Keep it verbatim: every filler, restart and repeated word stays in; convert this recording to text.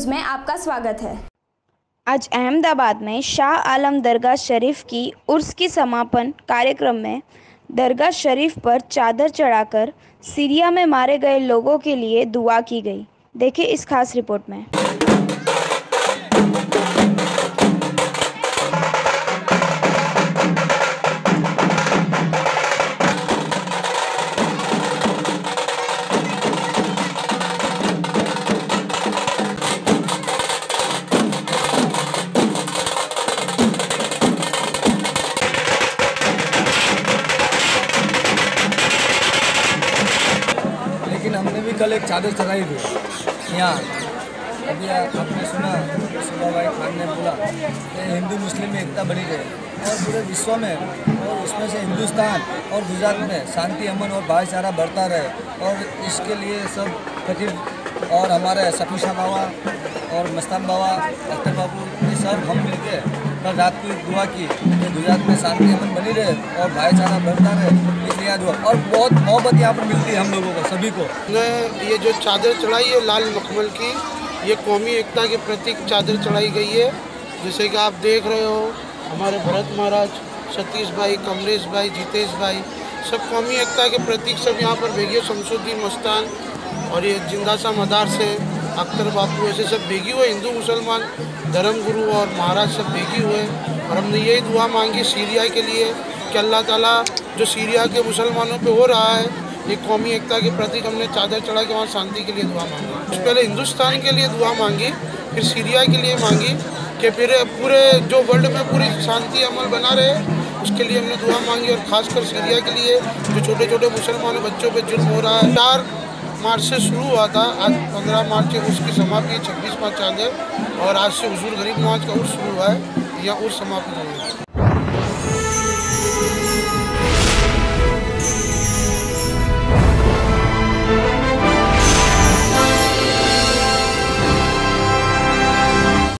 News में आपका स्वागत है। आज अहमदाबाद में शाह आलम दरगाह शरीफ की उर्स की समापन कार्यक्रम में दरगाह शरीफ पर चादर चढ़ाकर सीरिया में मारे गए लोगों के लिए दुआ की गई। देखिए इस खास रिपोर्ट में। लेकिन हमने भी कल एक चादर चढ़ाई थी यहाँ। अभी आपने सुना सुबह भाई खान ने बोला कि हिंदू मुस्लिम में एकता बनी रहे और पूरे विश्व में और उसमें से हिंदुस्तान और गुजरात में शांति, अमन और भाईचारा बढ़ता रहे। और इसके लिए सब फकीर और हमारे सफीशा बाबा और मस्तान बाबा, अख्तर बाबू, ये सब हम मिलके कल रात को दुआ की कि गुजरात में शांति अमन बनी रहे और भाईचारा बढ़ता रहे, इसलिए दुआ। और बहुत मोहब्बत यहाँ पर मिलती है हम लोगों को, सभी को। ये जो चादर चढ़ाई है लाल मखमल की, ये कौमी एकता के प्रतीक चादर चढ़ाई गई है। जैसे कि आप देख रहे हो, हमारे भरत महाराज, सतीश भाई, कमलेश भाई, जितेश भाई, सब कौमी एकता के प्रतीक सब यहाँ पर भेगे। शमसुद्दीन मस्तान और ये जिंदा सा मदार से अख्तर बापू, ऐसे सब भेगी हुए हिंदू मुसलमान धर्मगुरु और महाराज सब भेगी हुए। और हमने यही दुआ मांगी सीरिया के लिए कि अल्लाह ताला जो सीरिया के मुसलमानों पे हो रहा है, ये कौमी एकता के प्रतीक हमने चादर चढ़ा के वहाँ शांति के लिए दुआ मांगी। पहले हिंदुस्तान के लिए दुआ मांगी, फिर सीरिया के लिए मांगी कि फिर पूरे जो वर्ल्ड में पूरी शांति अमल बना रहे, उसके लिए हमने दुआ मांगी। और ख़ासकर सीरिया के लिए जो छोटे छोटे मुसलमानों बच्चों पर जुल्म हो रहा है। चार मार्च से शुरू हुआ था, आज पंद्रह मार्च से उसकी समाप्ति, छब्बीस मार्च चांद है और आज से हुजूर गरीब नवाज का उर्स शुरू हुआ है, या उर्स समाप्त हुई है।